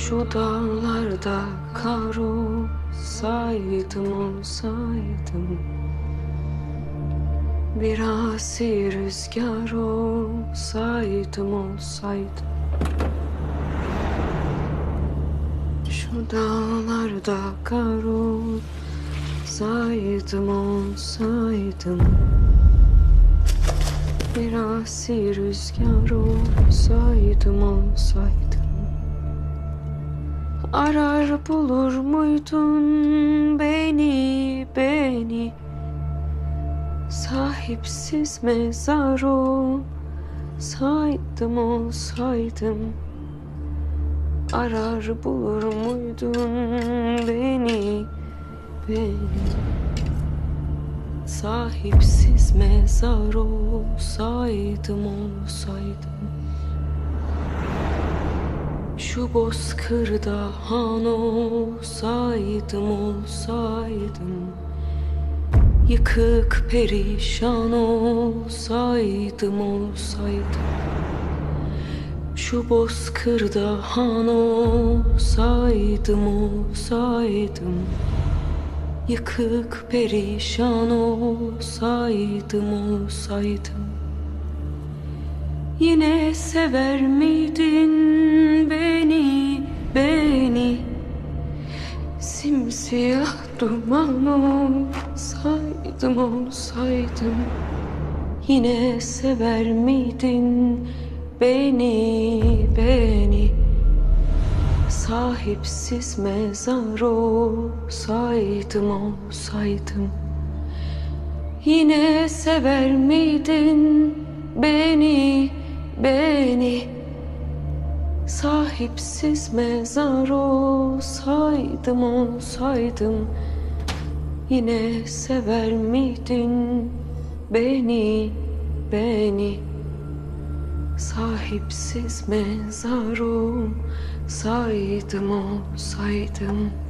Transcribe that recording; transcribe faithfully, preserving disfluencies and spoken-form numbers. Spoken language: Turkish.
Şu dağlarda kar olsaydım olsaydım, bir asi rüzgar olsaydım olsaydım. Şu dağlarda kar olsaydım olsaydım, bir asi rüzgar olsaydım olsaydım. Arar bulur muydun beni, beni? Sahipsiz mezar olsaydım olsaydım. Arar bulur muydun beni, beni? Sahipsiz mezar olsaydım olsaydım. Şu bozkırda han olsaydım olsaydım, yıkık perişan olsaydım olsaydım. Şu bozkırda han olsaydım olsaydım, yıkık perişan olsaydım olsaydım. Yine sever miydin beni, beni? Simsiyah duman olsaydım olsaydım. Yine sever miydin beni, beni? Sahipsiz mezar olsaydım olsaydım. Yine sever miydin beni, beni? Sahipsiz mezar olsaydım olsaydım. Yine sever miydin beni, beni? Sahipsiz mezar olsaydım olsaydım.